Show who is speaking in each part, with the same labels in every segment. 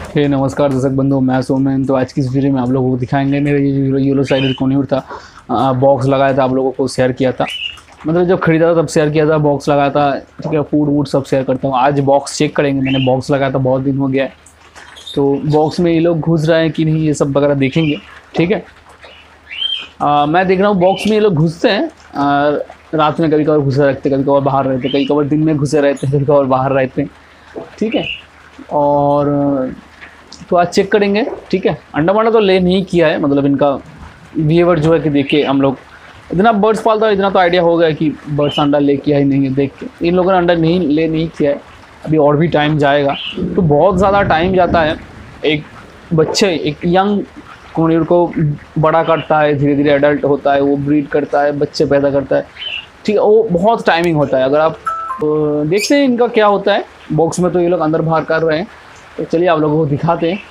Speaker 1: नमस्कार दर्शक बंधु, मैं सोमेन। तो आज की इस वीडियो में आप लोगों को दिखाएंगे मेरा ये जो येलो साइडेड कोन्यूर था, बॉक्स लगाया था, आप लोगों को शेयर किया था। मतलब जब खरीदा था तब शेयर किया था, बॉक्स लगाया था, ठीक है। फूड वूड सब शेयर करता हूँ। आज बॉक्स चेक करेंगे। मैंने बॉक्स लगाया था, बहुत दिन हो गया है, तो बॉक्स में ये लोग घुस रहे हैं कि नहीं, ये सब वगैरह देखेंगे, ठीक है। मैं देख रहा हूँ बॉक्स में ये लोग घुसते हैं। रात में कभी कभार घुसे रहते, कभी कभार बाहर रहते, कभी कभार दिन में घुसे रहते, कभी कभार बाहर रहते हैं, ठीक है। और तो आज चेक करेंगे, ठीक है। अंडा वंडा तो ले नहीं किया है, मतलब इनका बिहेवियर जो है कि देखिए, हम लोग इतना बर्ड्स पालता है, इतना तो आइडिया हो गया कि बर्ड्स अंडा ले किया ही नहीं है। देख के इन लोगों ने अंडा नहीं किया है। अभी और भी टाइम जाएगा, तो बहुत ज़्यादा टाइम जाता है। एक बच्चे, एक यंग कोन्यूर को बड़ा करता है, धीरे धीरे एडल्ट होता है, वो ब्रीड करता है, बच्चे पैदा करता है, ठीक है। वो बहुत टाइमिंग होता है। अगर आप देखते हैं इनका क्या होता है। बॉक्स में तो ये लोग अंदर बाहर कर रहे हैं, तो चलिए आप लोगों को दिखाते हैं।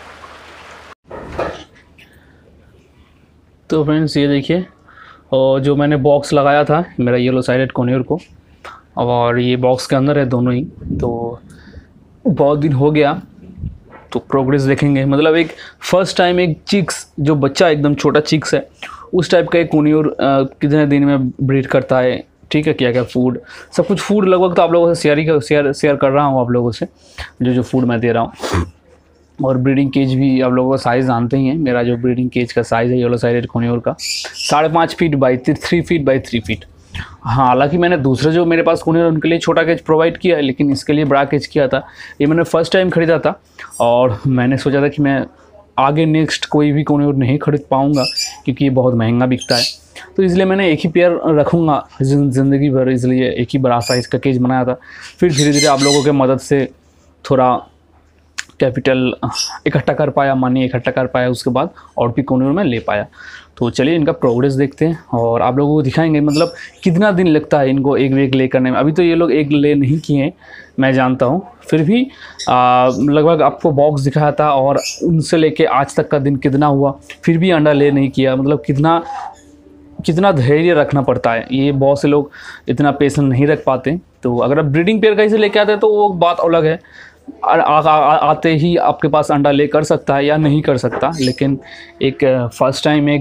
Speaker 1: तो फ्रेंड्स ये देखिए, और जो मैंने बॉक्स लगाया था मेरा येलो साइडेड कोन्यूर को, और ये बॉक्स के अंदर है दोनों ही। तो बहुत दिन हो गया, तो प्रोग्रेस देखेंगे। मतलब एक फर्स्ट टाइम एक चिक्स, जो बच्चा एकदम छोटा चिक्स है, उस टाइप का एक कोन्यूर कितने दिन में ब्रीड करता है, ठीक है। क्या क्या फूड, सब कुछ फूड लगभग तो आप लोगों से शेयर कर रहा हूँ आप लोगों से, जो फूड मैं दे रहा हूँ। और ब्रीडिंग केज भी आप लोगों का साइज़ जानते ही हैं। मेरा जो ब्रीडिंग केज का साइज़ है येलो साइडेड कोन्यूर का, 5.5 feet by 3 feet by 3 feet. हाँ, हालांकि मैंने दूसरे जो मेरे पास कोन्यूर उनके लिए छोटा केज प्रोवाइड किया है, लेकिन इसके लिए बड़ा केज किया था। ये मैंने फर्स्ट टाइम ख़रीदा था, और मैंने सोचा था कि मैं आगे नेक्स्ट कोई भी कोन्यूर नहीं खरीद पाऊँगा, क्योंकि ये बहुत महंगा बिकता है। तो इसलिए मैंने एक ही पेयर रखूँगा ज़िंदगी भर, इसलिए एक ही बड़ा साइज़ का केज बनाया था। फिर धीरे धीरे आप लोगों के मदद से थोड़ा कैपिटल इकट्ठा कर पाया, मनी इकट्ठा कर पाया, उसके बाद और भी कोन्यूर में ले पाया। तो चलिए इनका प्रोग्रेस देखते हैं और आप लोगों को दिखाएंगे, मतलब कितना दिन लगता है इनको एक वेग ले करने में। अभी तो ये लोग एक ले नहीं किए हैं, मैं जानता हूँ, फिर भी लगभग आपको बॉक्स दिखाया था, और उनसे लेके आज तक का दिन कितना हुआ, फिर भी अंडा ले नहीं किया। मतलब कितना धैर्य रखना पड़ता है। ये बहुत से लोग इतना पेशेंस नहीं रख पाते। तो अगर आप ब्रीडिंग पेयर कहीं से लेके आते हैं तो वो बात अलग है, आते ही आपके पास अंडा ले कर सकता है या नहीं कर सकता। लेकिन एक फर्स्ट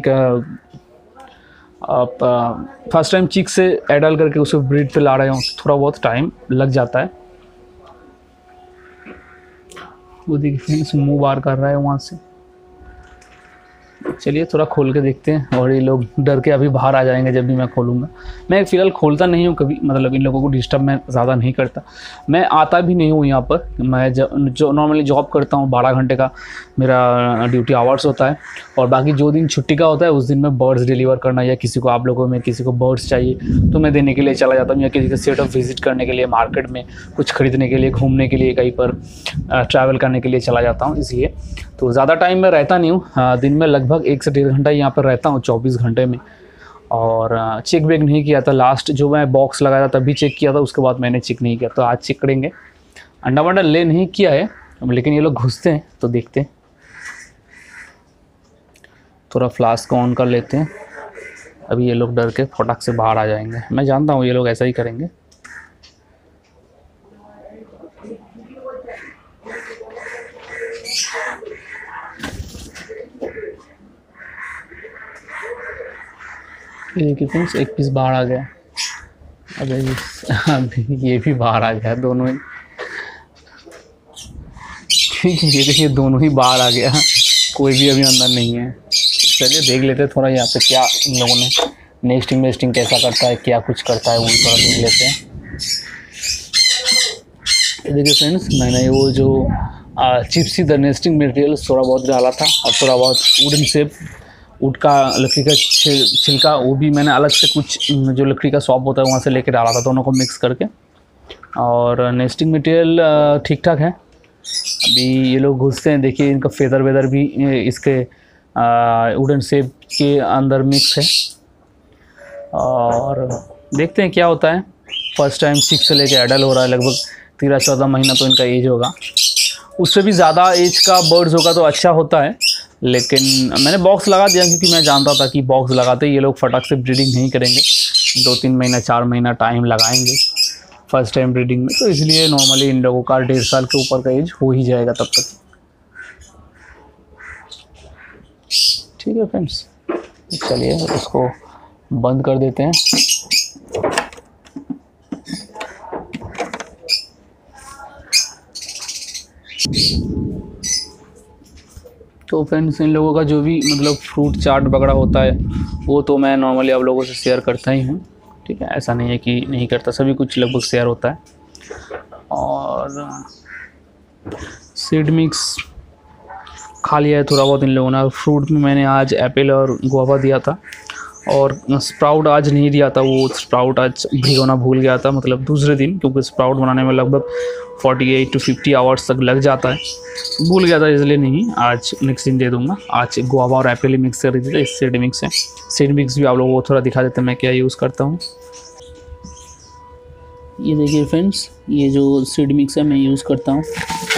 Speaker 1: टाइम चिक से एडल्ट करके उसे ब्रीड पे ला रहे हो, थोड़ा बहुत टाइम लग जाता है। वो देखिए फ्रेंड्स, मुंह बाहर कर रहा है वहाँ से। चलिए थोड़ा खोल के देखते हैं, और ये लोग डर के अभी बाहर आ जाएंगे जब भी मैं खोलूँगा। मैं फ़िलहाल खोलता नहीं हूँ कभी, मतलब इन लोगों को डिस्टर्ब मैं ज़्यादा नहीं करता। मैं आता भी नहीं हूँ यहाँ पर। मैं जो नॉर्मली जॉब करता हूँ, 12 घंटे का मेरा ड्यूटी आवर्स होता है, और बाकी जो दिन छुट्टी का होता है उस दिन मैं बर्ड्स डिलीवर करना, या किसी को, आप लोगों में किसी को बर्ड्स चाहिए तो मैं देने के लिए चला जाता हूँ, या किसी का सेट ऑफ विज़िट करने के लिए, मार्केट में कुछ खरीदने के लिए, घूमने के लिए, कहीं पर ट्रैवल करने के लिए चला जाता हूँ। इसलिए तो ज़्यादा टाइम में रहता नहीं हूँ। दिन में लगभग 1 से 1.5 घंटा यहाँ पर रहता हूँ 24 घंटे में। और चेक वेक नहीं किया था। लास्ट जो मैं बॉक्स लगाया था तभी चेक किया था, उसके बाद मैंने चेक नहीं किया। तो आज चेक करेंगे। अंडा वंडा ले नहीं किया है, लेकिन ये लोग घुसते हैं तो देखते हैं। थोड़ा फ्लास्क ऑन कर लेते हैं। अभी ये लोग डर के फटाक से बाहर आ जाएंगे, मैं जानता हूँ ये लोग ऐसा ही करेंगे। देखिए फ्रेंड्स, एक पीस बाहर आ गया। अभी ये भी बाहर आ गया, दोनों ही, ठीक है। ये देखिए दोनों ही बाहर आ गया, कोई भी अभी अंदर नहीं है। चलिए देख लेते हैं थोड़ा यहाँ पे क्या इन लोगों ने नेस्टिंग कैसा करता है, क्या कुछ करता है, वो थोड़ा देख लेते हैं। देखिए फ्रेंड्स, मैंने वो जो चिप्सी द नेस्टिंग मटेरियल थोड़ा बहुत डाला था, और थोड़ा बहुत वुडन शेप, वुड का, लकड़ी का छिलका, वो भी मैंने अलग से कुछ जो लकड़ी का शॉप होता है वहाँ से लेके डाला था, दोनों को मिक्स करके। और नेस्टिंग मटेरियल ठीक ठाक है। अभी ये लोग घुसते हैं, देखिए इनका फेदर वेदर भी इसके वुडन शेप के अंदर मिक्स है। और देखते हैं क्या होता है। फर्स्ट टाइम 6 से लेके एडल्ट हो रहा है, लगभग 13-14 महीना तो इनका एज होगा। उससे भी ज़्यादा एज का बर्ड्स होगा तो अच्छा होता है, लेकिन मैंने बॉक्स लगा दिया क्योंकि मैं जानता था कि बॉक्स लगाते ही ये लोग फटाक से ब्रीडिंग नहीं करेंगे। 2-3 महीना 4 महीना टाइम लगाएंगे फर्स्ट टाइम ब्रीडिंग में, तो इसलिए नॉर्मली इन लोगों का 1.5 साल के ऊपर का एज हो ही जाएगा तब तक। ठीक है फ्रेंड्स, चलिए इसको बंद कर देते हैं। तो फ्रेंड्स इन लोगों का जो भी मतलब फ्रूट चाट वगैरह होता है वो तो मैं नॉर्मली आप लोगों से शेयर करता ही हूँ, ठीक है, ऐसा नहीं है कि नहीं करता, सभी कुछ लगभग शेयर होता है। और सीड मिक्स खा लिया है थोड़ा बहुत इन लोगों ने। फ्रूट में मैंने आज एप्पल और गुआवा दिया था, और स्प्राउट आज नहीं दिया था, वो स्प्राउट आज भिगोना भूल गया था, मतलब दूसरे दिन, क्योंकि स्प्राउट बनाने में लगभग 48 to 50 आवर्स तक लग जाता है, भूल गया था, इसलिए नहीं, आज नेक्स्ट दिन दे दूंगा। आज गुआवा और एप्पल ही मिक्स कर दी थी, इस सीड मिक्स है। सीड मिक्स भी आप लोगों को थोड़ा दिखा देते हैं मैं क्या यूज़ करता हूँ। ये देखिए फ्रेंड्स, ये जो सीड मिक्स है मैं यूज़ करता हूँ।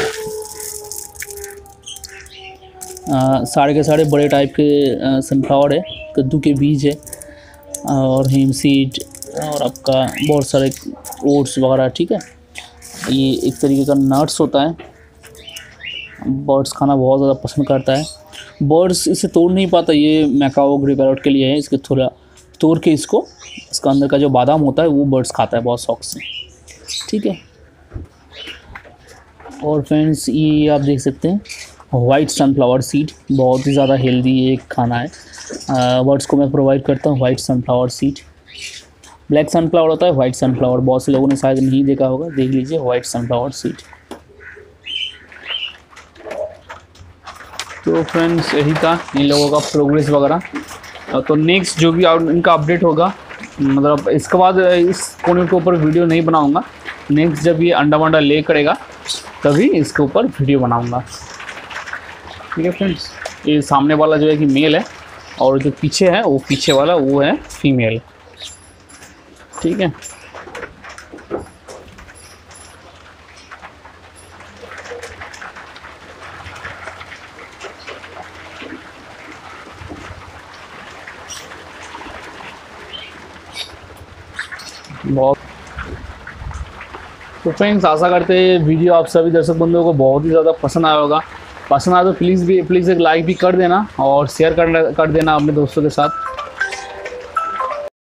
Speaker 1: सारे के सारे बड़े टाइप के सनफ्लावर है, कद्दू के बीज है, और हेम सीड, और आपका बहुत सारे ओट्स वगैरह, ठीक है। ये एक तरीके का नट्स होता है, बर्ड्स खाना बहुत ज़्यादा पसंद करता है। बर्ड्स इसे तोड़ नहीं पाता, ये मैकाओ ग्रे पैरोट के लिए है, इसके थोड़ा तोड़ के इसका अंदर का जो बादाम होता है वो बर्ड्स खाता है बहुत शौक से, ठीक है। और फ्रेंड्स ये आप देख सकते हैं वाइट सनफ्लावर सीड, बहुत ही ज़्यादा हेल्दी एक खाना है। बर्ड्स को मैं प्रोवाइड करता हूँ white sunflower seed. Black sunflower होता है, वाइट सनफ्लावर बहुत से लोगों ने शायद नहीं देखा होगा, देख लीजिए वाइट सनफ्लावर सीड। तो फ्रेंड्स यही था इन लोगों का प्रोग्रेस वगैरह। तो नेक्स्ट जो भी इनका अपडेट होगा, मतलब इसके बाद इस कोने के ऊपर वीडियो नहीं बनाऊंगा, नेक्स्ट जब ये अंडा वंडा ले करेगा तभी इसके ऊपर वीडियो बनाऊंगा, ठीक है फ्रेंड्स। ये सामने वाला जो है कि मेल है, और जो पीछे है वो पीछे वाला वो है फीमेल, ठीक है। बहुत तो फ्रेंड्स आशा करते हैं वीडियो आप सभी दर्शक बंधुओं को बहुत ही ज़्यादा पसंद आया होगा। पसंद आया तो प्लीज़ एक लाइक भी कर देना और शेयर कर देना अपने दोस्तों के साथ।